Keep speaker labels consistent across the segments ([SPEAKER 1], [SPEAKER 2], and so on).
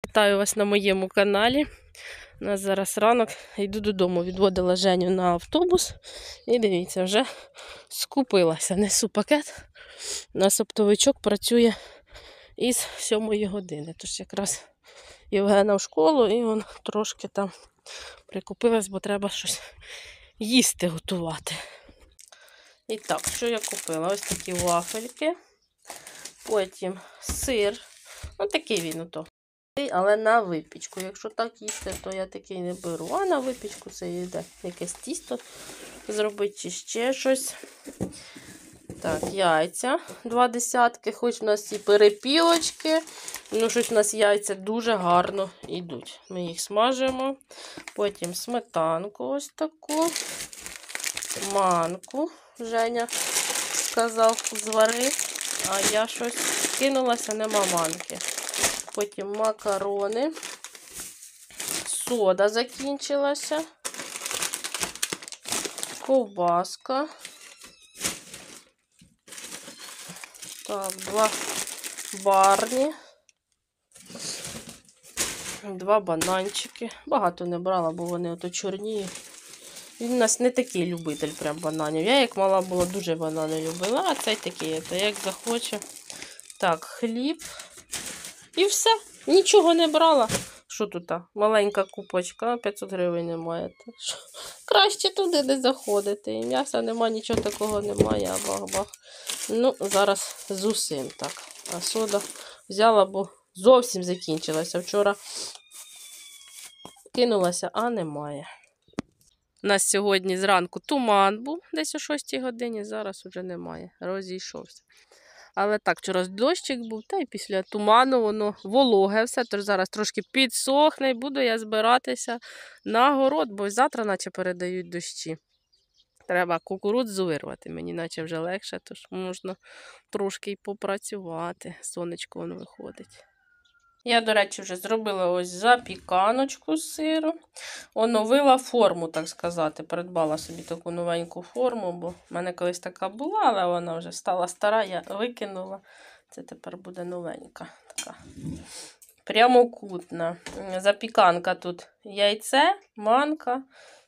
[SPEAKER 1] Вітаю вас на моєму каналі. У нас зараз ранок. Йду додому, відводила Женю на автобус. І дивіться, вже скупилася. Несу пакет. У нас оптовичок працює із 7 години. Тож якраз Євгена в школу і він трошки там прикупилась, бо треба щось їсти готувати. І так, що я купила? Ось такі вафельки. Потім сир. Ось такий він ото. Але на випічку. Якщо так їсти, то я такий не беру. А на випічку це йде якесь тісто зробити чи ще щось. Так, яйця 2 десятки. Хоч у нас і перепілочки, ну щось у нас яйця дуже гарно йдуть. Ми їх смажимо. Потім сметанку ось таку. Манку. Женя сказав, звари. А я щось кинулася, нема манки. Потім макарони. Сода закінчилася. Ковбаска. Так, 2 барні. 2 бананчики. Багато не брала, бо вони ото чорні. Він у нас не такий любитель прям бананів. Я як мала була, дуже банани любила, а цей такий, то як захоче. Так, хліб. І все. Нічого не брала. Що тут? Маленька купочка, 500 гривень немає. Краще туди не заходити. І м'яса немає, нічого такого немає. Бах-бах. Ну, зараз з усім так. А сода взяла, бо зовсім закінчилася. Вчора кинулася, а немає. У нас сьогодні зранку туман був, десь о 6 годині, зараз вже немає. Розійшовся. Але так, вчора дощик був, та й після туману воно вологе все, тож зараз трошки підсохне і буду я збиратися на город, бо завтра наче передають дощі. Треба кукурудзу вирвати, мені наче вже легше, тож можна трошки й попрацювати. Сонечко воно виходить. Я, до речі, вже зробила ось запіканочку з сиру. Оновила форму, так сказати. Придбала собі таку новеньку форму, бо в мене колись така була, але вона вже стала стара, я викинула. Це тепер буде новенька. Така прямокутна. Запіканка тут яйце, манка.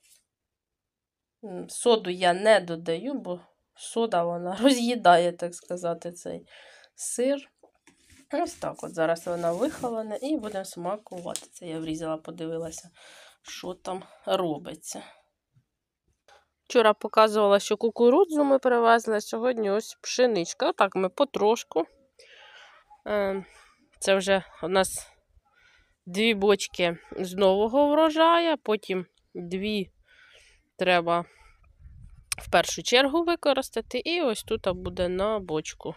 [SPEAKER 1] Соду я не додаю, бо сода вона роз'їдає, так сказати, цей сир. Ось так от зараз вона вихолоне і будемо смакувати. Це я врізала, подивилася, що там робиться. Вчора показувала, що кукурудзу ми привезли, а сьогодні ось пшеничка. Отак ми потрошку. Це вже у нас 2 бочки з нового врожаю, потім 2 треба в першу чергу використати. І ось тут буде на бочку.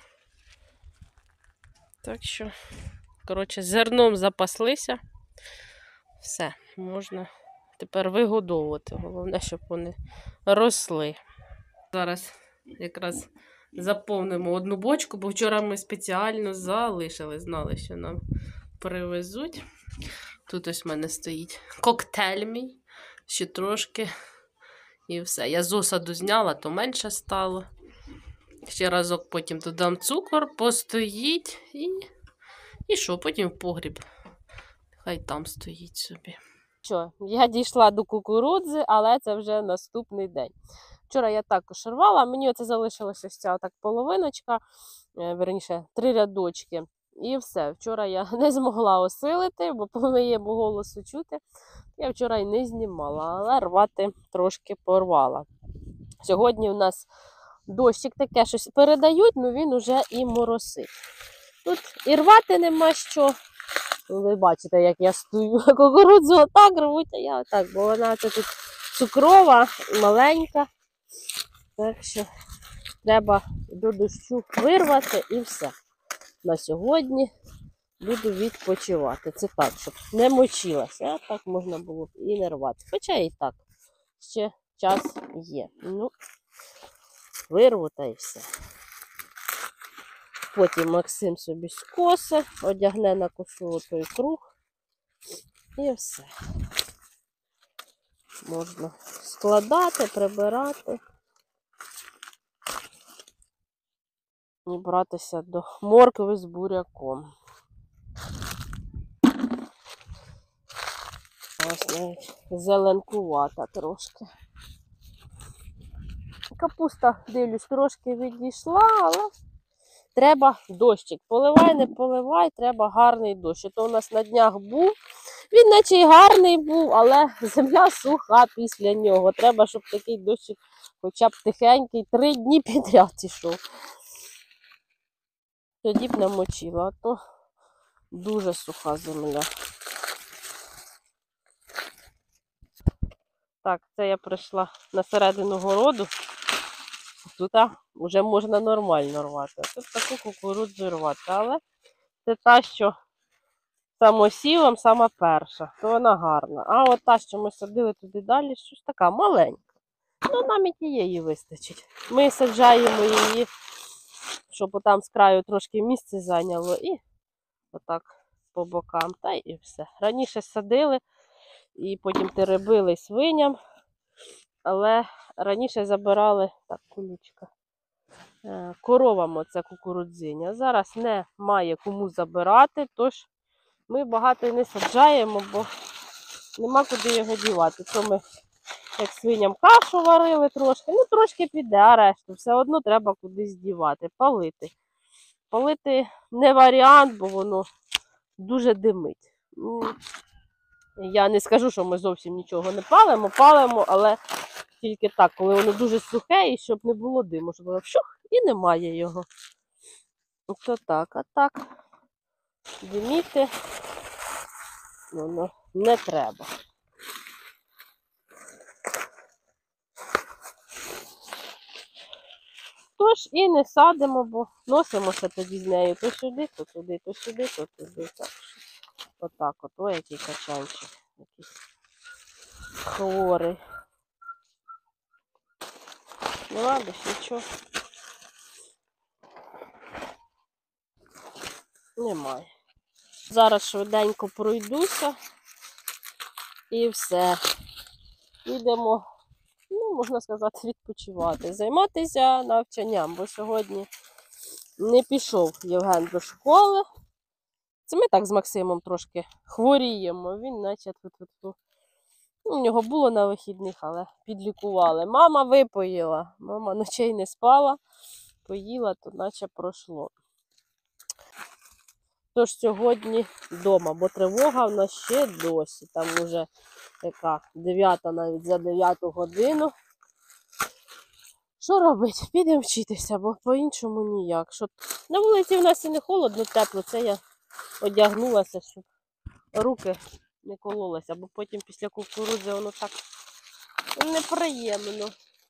[SPEAKER 1] Так що, коротше, зерном запаслися. Все, можна тепер вигодовувати. Головне, щоб вони росли. Зараз якраз заповнимо 1 бочку, бо вчора ми спеціально залишили, знали, що нам привезуть. Тут ось в мене стоїть коктейль мій, ще трошки. І все. Я з осаду зняла, то менше стало. Ще разок потім додам цукор, постоїть і що, потім в погріб. Хай там стоїть собі. Що, я дійшла до кукурудзи, але це вже наступний день. Вчора я також рвала, мені оце залишилася ця так половиночка, верніше 3 рядочки. І все, вчора я не змогла осилити, бо по моєму голосу чути. Я вчора й не знімала, але рвати трошки порвала. Сьогодні у нас дощик таке щось передають, але він уже і моросить. Тут і рвати нема що. Ви бачите, як я стою. Кукурудзу отак рвуть, а я отак, бо вона тут цукрова, маленька. Так що треба до дощу вирвати і все. На сьогодні буду відпочивати. Це так, щоб не мочилася. А так можна було б і не рвати. Хоча і так, ще час є. Ну, вирву та і все. Потім Максим собі скосе, одягне на косу той круг. І все. Можна складати, прибирати. І братися до моркви з буряком. Ось навіть зеленкувата трошки. Капуста, дивлюсь, трошки відійшла, але треба дощик. Поливай, не поливай, треба гарний дощ. То у нас на днях був. Він наче й гарний був, але земля суха після нього. Треба, щоб такий дощик хоча б тихенький 3 дні підряд ішов. Тоді б намочила, а то дуже суха земля. Так, це я прийшла на середину городу. Тут вже можна нормально рвати. Тут таку кукурудзу рвати, але це та, що самосівом, сама перша, то вона гарна. А от та, що ми садили туди далі, щось така маленька. Ну, нам і тієї вистачить. Ми саджаємо її, щоб там з краю трошки місце зайняло, і отак по бокам, та і все. Раніше садили, і потім теребили свиням, але раніше забирали, так, колючка, коровам оце кукурудзиня. Зараз немає кому забирати, тож ми багато і не саджаємо, бо нема куди його дівати. То ми, як свиням, кашу варили трошки, ну трошки піде, а решту все одно треба кудись дівати, палити. Палити не варіант, бо воно дуже димить. Я не скажу, що ми зовсім нічого не палимо, палимо, але тільки так, коли воно дуже сухе і щоб не було диму, щоб воно вщух і немає його. Оце так, а так диміти воно не треба. Тож і не садимо, бо носимося тоді з нею то сюди, то туди, то сюди, то туди. Так. Отак от, ой, який качанчик, якийсь хворий. Ну ладно, нічого. Немає. Зараз швиденько пройдуся і все. Підемо, ну, можна сказати, відпочивати. Займатися навчанням, бо сьогодні не пішов Євген до школи. Це ми так з Максимом трошки хворіємо. Він наче тут. У нього було на вихідних, але підлікували. Мама випоїла. Мама ночей не спала, поїла, то наче пройшло. Тож сьогодні вдома, бо тривога в нас ще досі. Там вже яка 9 навіть за 9 годину. Що робити? Підемо вчитися, бо по-іншому ніяк. Що... На вулиці в нас і не холодно, тепло. Це я одягнулася, щоб руки не кололися, бо потім після кукурудзи воно так неприємно.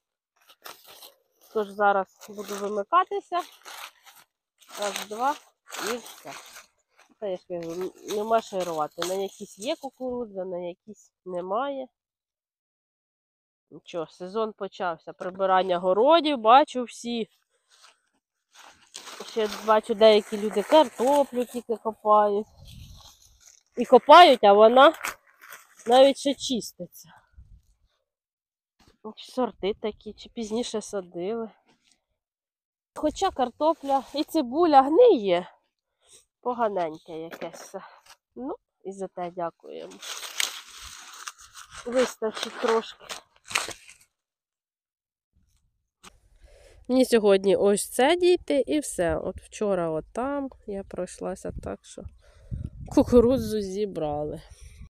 [SPEAKER 1] Тож зараз буду вимикатися. Раз, два і все. Та я ж кажу, нема що рвати. На якісь є кукурудза, на якісь немає. Нічого, сезон почався. Прибирання городів, бачу всі. Ще бачу, деякі люди картоплю тільки копають. І копають, а вона навіть ще чиститься. Чи сорти такі, чи пізніше садили. Хоча картопля і цибуля гниє. Поганеньке якесь. Ну, і за те дякуємо. Вистачить трошки. Мені сьогодні ось це дійти і все. От вчора от там я пройшлася так, що кукурудзу зібрали.